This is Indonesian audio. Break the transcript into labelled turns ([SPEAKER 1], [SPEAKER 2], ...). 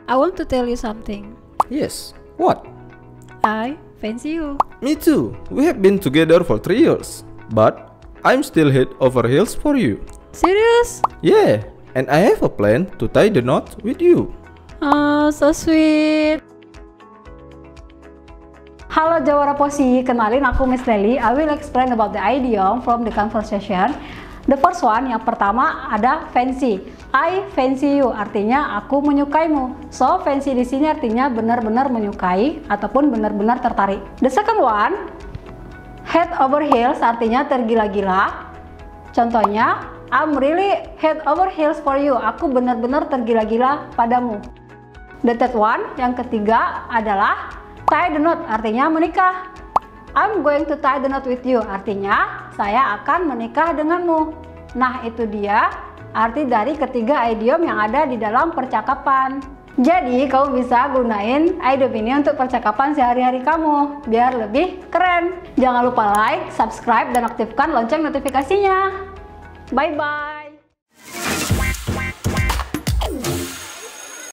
[SPEAKER 1] I want to tell you something.
[SPEAKER 2] Yes. What?
[SPEAKER 1] I fancy you.
[SPEAKER 2] Me too. We have been together for 3 years. But I'm still head over heels for you.
[SPEAKER 1] Serious?
[SPEAKER 2] Yeah. And I have a plan to tie the knot with you.
[SPEAKER 1] Oh, so sweet.
[SPEAKER 3] Halo Jawara Posi, kenalin aku Miss Lely. I will explain about the idiom from the conversation. The first one, yang pertama ada fancy. I fancy you, artinya aku menyukaimu. So fancy di sini artinya benar-benar menyukai ataupun benar-benar tertarik. The second one, head over heels, artinya tergila-gila. Contohnya, I'm really head over heels for you. Aku benar-benar tergila-gila padamu. The third one, yang ketiga adalah tie the knot, artinya menikah. I'm going to tie the knot with you, artinya saya akan menikah denganmu. Nah, itu dia arti dari ketiga idiom yang ada di dalam percakapan. Jadi, kamu bisa gunain idiom ini untuk percakapan sehari-hari kamu, biar lebih keren. Jangan lupa like, subscribe, dan aktifkan lonceng notifikasinya. Bye-bye!